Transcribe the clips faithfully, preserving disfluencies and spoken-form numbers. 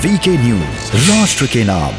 VK news, राष्ट्र के नाम।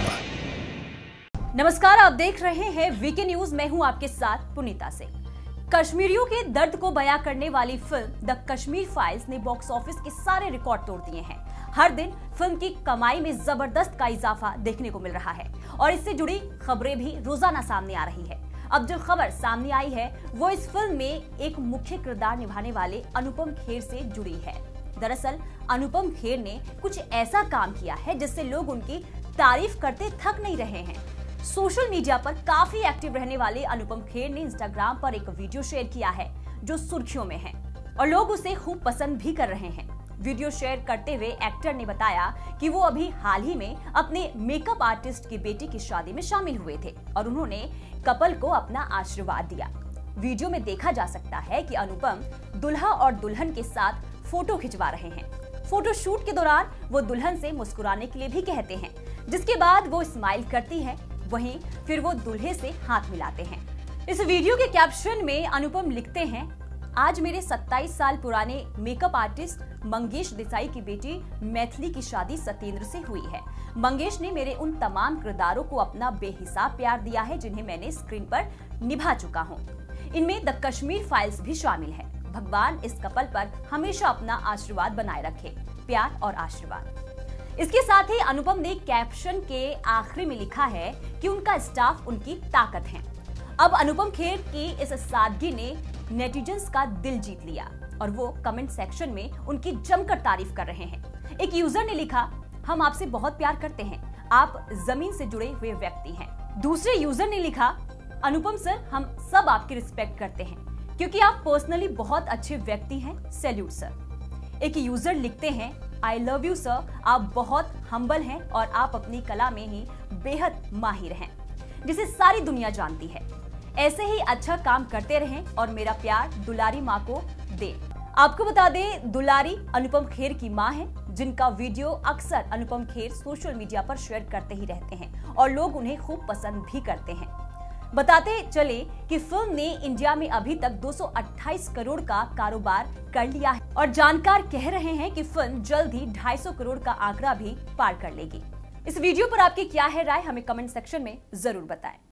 नमस्कार, आप देख रहे हैं वीके न्यूज। मैं हूं आपके साथ पुनीता से। कश्मीरियों के दर्द को बयां करने वाली फिल्म द कश्मीर फाइल्स ने बॉक्स ऑफिस के सारे रिकॉर्ड तोड़ दिए हैं। हर दिन फिल्म की कमाई में जबरदस्त का इजाफा देखने को मिल रहा है और इससे जुड़ी खबरें भी रोजाना सामने आ रही है। अब जो खबर सामने आई है वो इस फिल्म में एक मुख्य किरदार निभाने वाले अनुपम खेर से जुड़ी है। दरअसल अनुपम खेर ने कुछ ऐसा काम किया है जिससे लोग उनकी तारीफ करते थक नहीं रहे हैं। सोशल मीडिया पर काफी एक्टिव रहने वाले अनुपम खेर ने इंस्टाग्राम पर एक वीडियो शेयर किया है जो सुर्खियों में है और लोग उसे खूब पसंद भी कर रहे हैं। वीडियो शेयर करते हुए एक्टर ने बताया कि वो अभी हाल ही में अपने मेकअप आर्टिस्ट की बेटी की शादी में शामिल हुए थे और उन्होंने कपल को अपना आशीर्वाद दिया। वीडियो में देखा जा सकता है कि अनुपम दुल्हा और दुल्हन के साथ फोटो खिंचवा रहे हैं। फोटो शूट के दौरान वो दुल्हन से मुस्कुराने के लिए भी कहते हैं, जिसके बाद वो स्माइल करती है, वहीं फिर वो दूल्हे से हाथ मिलाते हैं। इस वीडियो के कैप्शन में अनुपम लिखते हैं, आज मेरे सत्ताईस साल पुराने मेकअप आर्टिस्ट मंगेश देसाई की बेटी मैथिली की शादी सत्येंद्र से हुई है। मंगेश ने मेरे उन तमाम किरदारों को अपना बेहिसाब प्यार दिया है जिन्हें मैंने स्क्रीन पर निभा चुका हूँ। इनमें द कश्मीर फाइल्स भी शामिल है। भगवान इस कपल पर हमेशा अपना आशीर्वाद बनाए रखे, प्यार और आशीर्वाद। इसके साथ ही अनुपम ने कैप्शन के आखिरी में लिखा है कि उनका स्टाफ उनकी ताकत है। अब अनुपम खेर की इस सादगी ने नेटिजन्स का दिल जीत लिया और वो कमेंट सेक्शन में उनकी जमकर तारीफ कर रहे हैं। एक यूजर ने लिखा, हम आपसे बहुत प्यार करते हैं, आप जमीन से जुड़े हुए व्यक्ति हैं। दूसरे यूजर ने लिखा, अनुपम सर, हम सब आपकी रिस्पेक्ट करते हैं क्योंकि आप पर्सनली बहुत अच्छे व्यक्ति हैं, सैल्यूट सर। एक यूजर लिखते हैं, आई लव यू सर, आप बहुत हम्बल हैं और आप अपनी कला में ही बेहद माहिर हैं, जिसे सारी दुनिया जानती है। ऐसे ही अच्छा काम करते रहें और मेरा प्यार दुलारी माँ को दे। आपको बता दें, दुलारी अनुपम खेर की माँ है, जिनका वीडियो अक्सर अनुपम खेर सोशल मीडिया पर शेयर करते ही रहते हैं और लोग उन्हें खूब पसंद भी करते हैं। बताते चले कि फिल्म ने इंडिया में अभी तक दो सौ अट्ठाईस करोड़ का कारोबार कर लिया है और जानकार कह रहे हैं कि फिल्म जल्द ही दो सौ पचास करोड़ का आंकड़ा भी पार कर लेगी। इस वीडियो पर आपकी क्या है राय, हमें कमेंट सेक्शन में जरूर बताएं।